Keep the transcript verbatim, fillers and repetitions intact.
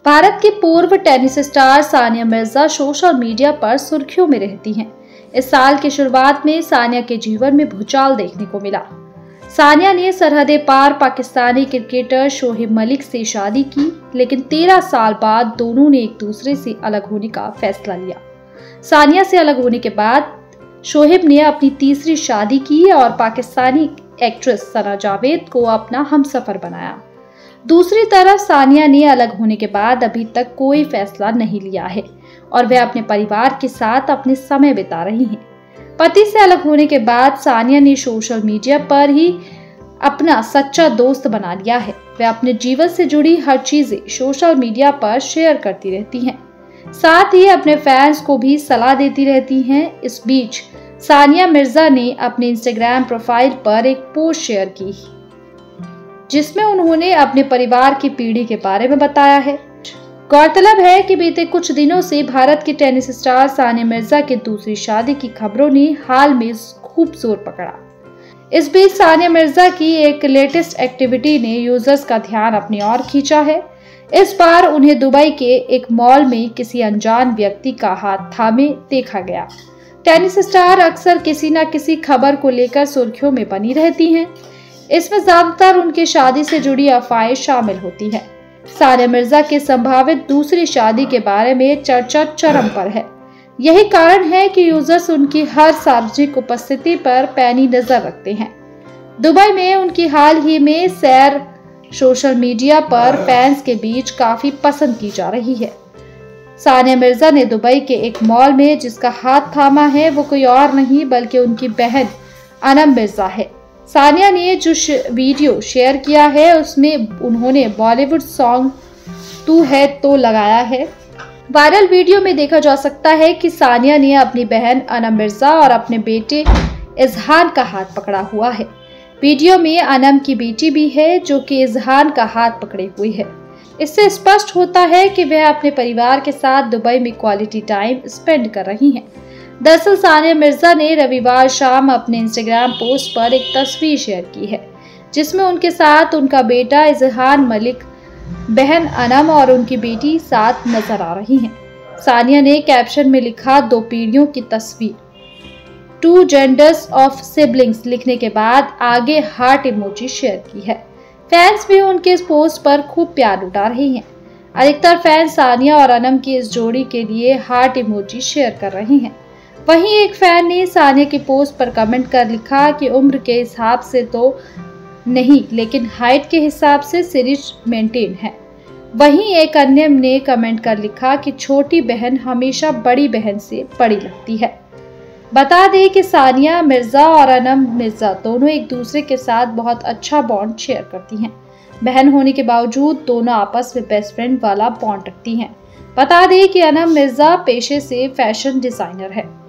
भारत की पूर्व tennis star Sania Mirza social media पर सुर्खियों में रहती हैं। इस साल की शुरुआत में सानिया के जीवन में भूचाल देखने को मिला। सानिया ने सरहदें पार पाकिस्तानी क्रिकेटर शोएब मलिक से शादी की, लेकिन तेरह साल बाद दोनों ने एक दूसरे से अलग होने का फैसला लिया। सानिया से अलग होने के बाद शोएब ने अपनी तीसरी शादी की और पाकिस्तानी एक्ट्रेस सना जावेद को अपना हमसफर बनाया। दूसरी तरफ सानिया ने अलग होने के बाद अभी तक कोई फैसला नहीं लिया है और वह अपने परिवार के साथ अपने समय बिता रही हैं। पति से अलग होने के बाद सानिया ने सोशल मीडिया पर ही अपना सच्चा दोस्त बना लिया है। वह अपने जीवन से जुड़ी हर चीजें सोशल मीडिया पर शेयर करती रहती हैं, साथ ही अपने फैंस को भी सलाह देती रहती हैं। इस बीच सानिया मिर्जा ने अपने इंस्टाग्राम प्रोफाइल पर एक पोस्ट शेयर की, जिसमें उन्होंने अपने परिवार की पीढ़ी के बारे में बताया है। गौरतलब है कि बीते कुछ दिनों से भारत की टेनिस स्टार सानिया मिर्जा की दूसरी शादी की खबरों ने हाल में खूब जोर पकड़ा। इस बीच सानिया मिर्जा की एक लेटेस्ट एक्टिविटी ने यूजर्स का ध्यान अपनी ओर खींचा है। इस बार उन्हें दुबई के एक मॉल में किसी अनजान व्यक्ति का हाथ थामे देखा गया। टेनिस स्टार अक्सर किसी न किसी खबर को लेकर सुर्खियों में बनी रहती हैं। इसमें ज्यादातर उनकी शादी से जुड़ी अफवाहें शामिल होती हैं। सानिया मिर्जा के संभावित दूसरी शादी के बारे में चर्चा चरम पर है। यही कारण है कि यूजर्स उनकी हर सार्वजनिक उपस्थिति पर पैनी नजर रखते हैं। दुबई में उनकी हाल ही में सैर सोशल मीडिया पर फैंस के बीच काफी पसंद की जा रही है। सानिया मिर्जा ने दुबई के एक मॉल में जिसका हाथ थामा है वो कोई और नहीं बल्कि उनकी बहन अनम मिर्जा है। सानिया ने जो वीडियो शेयर किया है उसमें उन्होंने बॉलीवुड सॉन्ग तू है तो लगाया है। वायरल वीडियो में देखा जा सकता है कि सानिया ने अपनी बहन अनम मिर्जा और अपने बेटे इजहान का हाथ पकड़ा हुआ है। वीडियो में अनम की बेटी भी है जो कि इजहान का हाथ पकड़े हुई है। इससे स्पष्ट होता है कि वह अपने परिवार के साथ दुबई में क्वालिटी टाइम स्पेंड कर रही हैं। दरअसल सानिया मिर्जा ने रविवार शाम अपने इंस्टाग्राम पोस्ट पर एक तस्वीर शेयर की है, जिसमें उनके साथ उनका बेटा इजहान मलिक, बहन अनम और उनकी बेटी साथ नजर आ रही हैं। सानिया ने कैप्शन में लिखा, दो पीढ़ियों की तस्वीर, टू जेंडर्स ऑफ सिबलिंग्स लिखने के बाद आगे हार्ट इमोजी शेयर की है। फैंस भी उनके इस पोस्ट पर खूब प्यार लुटा रहे हैं। अधिकतर फैंस सानिया और अनम की इस जोड़ी के लिए हार्ट इमोजी शेयर कर रहे हैं। वहीं एक फैन ने सानिया की पोस्ट पर कमेंट कर लिखा कि उम्र के हिसाब से तो नहीं, लेकिन हाइट के हिसाब से सीरीज मेंटेन है। वहीं एक अन्य ने कमेंट कर लिखा कि छोटी बहन हमेशा बड़ी बहन से बड़ी लगती है। बता दें कि सानिया मिर्जा और अनम मिर्जा दोनों एक दूसरे के साथ बहुत अच्छा बॉन्ड शेयर करती हैं। बहन होने के बावजूद दोनों आपस में बेस्ट फ्रेंड वाला बॉन्ड रखती हैं। बता दें कि अनम मिर्जा पेशे से फैशन डिजाइनर है।